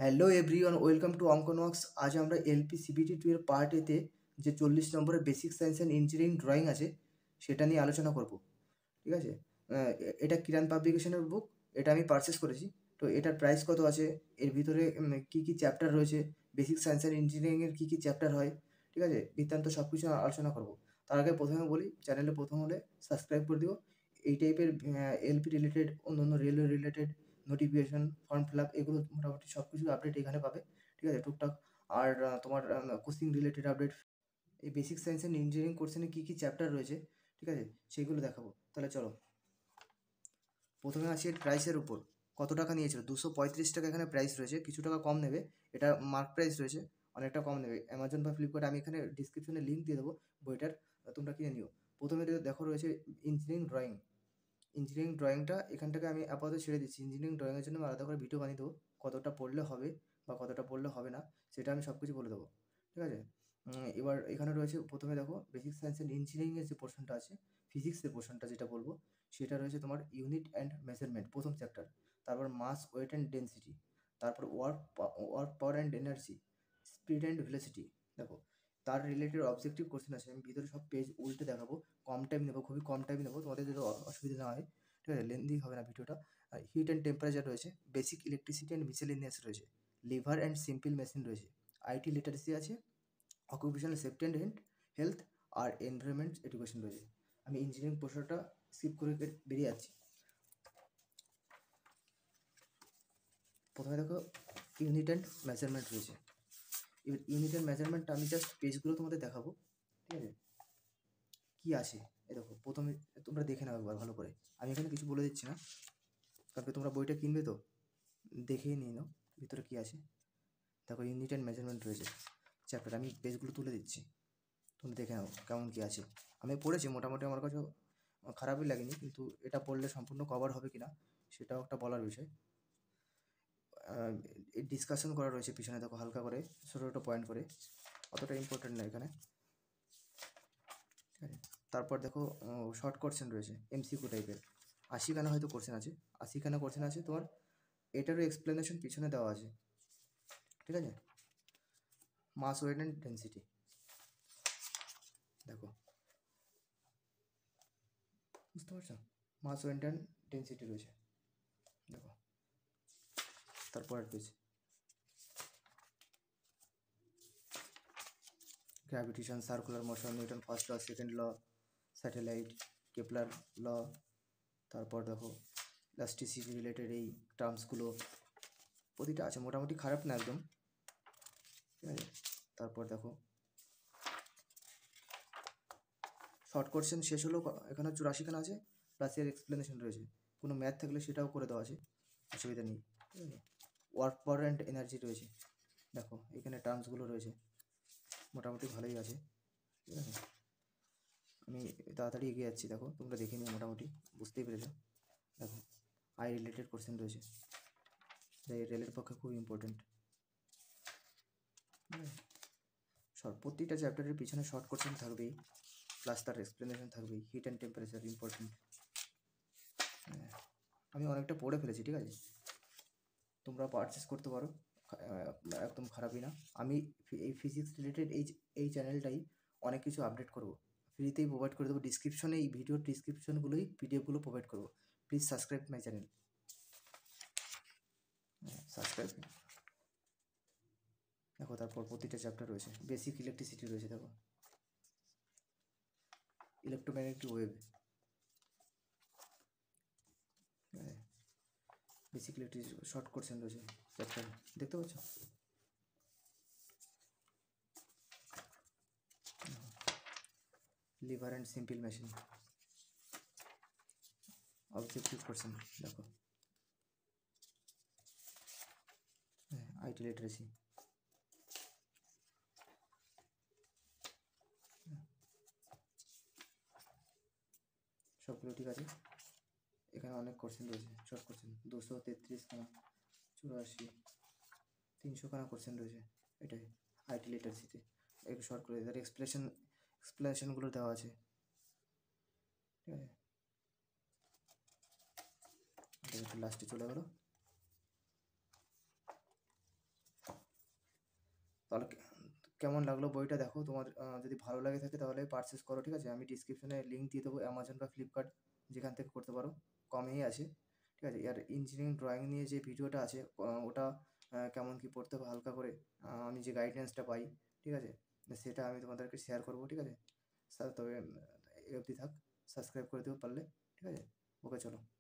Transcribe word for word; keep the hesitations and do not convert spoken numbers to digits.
Hello everyone, welcome to Ankan works. আজ আমরা LP CBT two এর পার্ট এতে যে চল্লিশ নম্বরের basic science and engineering drawing আছে সেটা নিয়ে আলোচনা করব। ঠিক আছে, আহ, এ- এটা কিরান পাবলিকেশনের বুক। এটা আমি পারচেস করেছি। তো এটার প্রাইস কত আছে, এর ভিতরে উম, কি কি চ্যাপ্টার রয়েছে, বেসিক সায়েন্স অ্যান্ড ইঞ্জিনিয়ারিংয়ের কী কী চ্যাপ্টার হয়, ঠিক আছে, বৃত্তান্ত সব কিছু আলোচনা করব। তার আগে প্রথমে বলি, চ্যানেলে প্রথম হলে সাবস্ক্রাইব করে দিও। এই টাইপের এলপি রিলেটেড, অন্যান্য railway related notification, form fill up, এগুলো মোটামুটি সব কিছু আপডেট এখানে পাবে। ঠিক আছে, টুকটাক। আর আহ, তোমার কোচিং রিলেটেড আপডেট, এই বেসিক সায়েন্স অ্যান্ড ইঞ্জিনিয়ারিং কোর্সে কী কী চ্যাপ্টার রয়েছে, ঠিক আছে, সেইগুলো দেখাবো। তাহলে চলো, প্রথমে আসি এর প্রাইসের উপর। কত টাকা নিয়েছিল? দুশো পঁয়ত্রিশ টাকা এখানে প্রাইস রয়েছে, কিছু টাকা কম নেবে। এটা মার্ক প্রাইস রয়েছে, অনেকটা কম নেবে। অ্যামাজন বা ফ্লিপকার্ট, আমি এখানে ডিসক্রিপশনে লিঙ্ক দিয়ে দেবো বইটার, তোমরা কিনে নিও। প্রথমে দেখো রয়েছে ইঞ্জিনিয়ারিং ড্রয়িং। ইঞ্জিনিয়ারিং ড্রয়িংটা এখান থেকে আমি আপাতত ছেড়ে দিচ্ছি। ইঞ্জিনিয়ারিং ড্রয়িংয়ের জন্য আমি আলাদা করে ভিডিও বানিয়ে দেবো, কতটা পড়লে হবে বা কতটা পড়লে হবে না সেটা আমি সব কিছু বলে দেবো। ঠিক আছে, উম, এবার এখানে রয়েছে, প্রথমে দেখো বেসিক সায়েন্স অ্যান্ড ইঞ্জিনিয়ারিংয়ের যে পোর্শনটা আছে, ফিজিক্সের পোর্শনটা যেটা বলবো, সেটা রয়েছে তোমার ইউনিট অ্যান্ড মেজারমেন্ট, প্রথম চ্যাপ্টার। তারপর মাস, ওয়েট অ্যান্ড ডেন্সিটি। তারপর work work power and energy, speed and velocity. দেখো, তার রিলেটেড অবজেক্টিভ কোশ্চেন আছে। আমি ভিতরে সব পেজ উল্টে দেখাবো, কম টাইম নেবো, খুবই কম টাইম নেবো, তোমাদের যদি অ- অসুবিধা না হয়। ঠিক আছে, লেন্দি হবে না ভিডিওটা। হিট অ্যান্ড টেম্পারেচার রয়েছে, বেসিক ইলেকট্রিসিটি অ্যান্ড মিসেলেনিয়াস রয়েছে, লিভার অ্যান্ড সিম্পল মেশিন রয়েছে, আইটি লিটারেসি আছে, occupational safety and health health আর এনভায়রনমেন্ট এডুকেশন রয়েছে। আমি ইঞ্জিনিয়ারিং পোর্শনটা স্কিপ করে বে- বেরিয়ে যাচ্ছি। প্রথমে দেখো ইউনিট অ্যান্ড মেজারমেন্ট রয়েছে। এবার ইউনিট অ্যান্ড মেজারমেন্টটা আমি জাস্ট পেজগুলো তোমাদের দেখাবো। ঠিক আছে, কী আছে এ দেখো, প্রথমে তোমরা দেখে নাও একবার ভালো করে। আমি এখানে কিছু বলে দিচ্ছি না, কারণ তোমরা বইটা কিনবে তো, দেখেই নিয়ে নাও ভিতরে কী আছে। দেখো, ইউনিট অ্যান্ড মেজারমেন্ট রয়েছে চ্যাপ্টার, আমি পেজগুলো তুলে দিচ্ছি, তুমি দেখে নাও কেমন কী আছে। আমি পড়েছি মোটামুটি, আমার কাছেও খারাপই লাগেনি, কিন্তু এটা পড়লে সম্পূর্ণ কভার হবে কি না সেটাও একটা বলার বিষয়। ডিসকাশন করা রয়েছে পিছনে, দেখো হালকা করে ছোটো ছোটো পয়েন্ট করে, অতটা ইম্পর্টেন্ট না এখানে। ঠিক আছে, তারপর দেখো শর্ট কোশ্চেন রয়েছে, এমসিকিউ টাইপের, আশিখানা হয়তো কোশ্চেন আছে, আশিখানা কোশ্চেন আছে তোমার। এটারও এক্সপ্লেনেশন পিছনে দেওয়া আছে। ঠিক আছে, মাস, ওয়েট অ্যান্ড ডেন্সিটি, দেখো, বুঝতে পারছো? মাস, ওয়েট অ্যান্ড ডেন্সিটি রয়েছে, দেখো। তারপর page, gravitation, circular motion, Newton first law, second law, satellite, Kepler law. তারপর দেখো ইলাস্টিসিটি রিলেটেড এই টার্মসগুলো প্রতিটা আছে, মোটামুটি খারাপ না একদম। ঠিক আছে, তারপর দেখো শর্ট কোশ্চেন শেষ হলো, এখানে চুরাশিখানা আছে, প্লাস এর এক্সপ্লেনেশন রয়েছে। কোনো ম্যাথ থাকলে সেটাও করে দেওয়া আছে, অসুবিধা নেই। ঠিক আছে, ওয়ার্ক পাওয়ার অ্যান্ড এনার্জি রয়েছে, দেখো এখানে টার্মসগুলো রয়েছে, মোটামুটি ভালোই আছে। ঠিক আছে, আমি তাড়াতাড়ি এগিয়ে যাচ্ছি, দেখো তোমরা দেখে নিও, মোটামুটি বুঝতেই পেরেছো। দেখো, আই রিলেটেড কোশ্চেন রয়েছে, যা এই রেলের পক্ষে খুব ইম্পর্টেন্ট। শর্ট, প্রতিটা চ্যাপ্টারের পিছনে শর্ট কোশ্চেন থাকবেই, প্লাস তার এক্সপ্লেনেশন থাকবেই। Heat and temperature important. আমি অনেকটা পড়ে ফেলেছি, ঠিক আছে, তোমরা পারচেস করতে পারো, একদম খারাপই না। আমি এই ফিজিক্স রিলেটেড এই এই চ্যানেলটাই অনেক কিছু আপডেট করব, ফ্রিতেই প্রোভাইড করে দেবো। ডিসক্রিপশনে, এই ভিডিওর ডিসক্রিপশনগুলোই পিডিএফগুলো প্রোভাইড করবো। Please subscribe my channel, subscribe. দেখো, তারপর প্রতিটা চ্যাপ্টার রয়েছে, বেসিক ইলেকট্রিসিটি রয়েছে, দেখো electromagnetic wave, basic electricity short question রয়েছে চ্যাপ্টার, দেখতে পাচ্ছ? Lever and simple machine, objective question, দেখো আইটি লিটারেসি। সবগুলো ঠিক আছে। এখানে অনেক কোশ্চেন রয়েছে, শর্ট কোশ্চেন, দুশো তেত্রিশ খানা, চুরাশি, তিনশো খানা কোশ্চেন রয়েছে এটাই আইটি লিটারেসিতে। একটু শর্ট করে তার এক্সপ্লেশন এক্সপ্লেনেশনগুলো দেওয়া আছে। ঠিক আছে, এটা একটু লাস্টে চলে গেলো। তাহলে কে- কেমন লাগলো বইটা দেখো, তোমার আহ, যদি ভালো লাগে থাকে তাহলে পারচেস করো, ঠিক আছে? আমি ডিসক্রিপশনে লিঙ্ক দিয়ে দেবো, অ্যামাজন বা ফ্লিপকার্ট যেখান থেকে করতে পারো, কমেই আছে, ঠিক আছে? আর ইঞ্জিনিয়ারিং ড্রয়িং নিয়ে যে ভিডিওটা আছে আহ, ওটা আহ, কেমন কি পড়তে হবে হালকা করে আহ, আমি যে গাইডেন্সটা পাই, ঠিক আছে, সেটা আমি তোমাদেরকে শেয়ার করবো, ঠিক আছে স্যার? তবে আহ, এই অবধি থাক, সাবস্ক্রাইব করে দিও পারলে, ঠিক আছে? ওকে, চলো।